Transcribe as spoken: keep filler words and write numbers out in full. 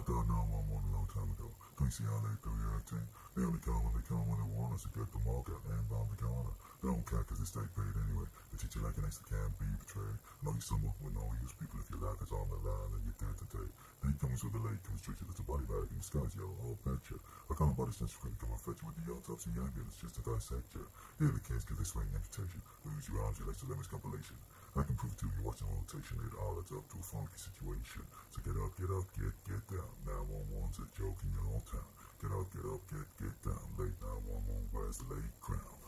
dialed nine one one a long time ago. Can you see how they do your acting? They only come when they come when they want us to get them all got land bound to corner. They don't care cause they stay paid anyway. They treat you like an extra can't be betrayed. I know you someone with no use people if your life is on the line and you're dead today. Then he comes with the lake, comes straight to the body bag and the sky's yellow, all picture. I call him body sense screen, come and fetch you with the autopsy ambulance just to dissect you. Here the kids cause they swing amputation. Lose your arms, you like Celebrity compilation. I can prove it to you, you're watching rotation. It all adds up to a funky situation. So get up, get up, get, get down. nine one one's a joke in your own town. Get up, get up, get, get down. Late nine one one wears the late crown.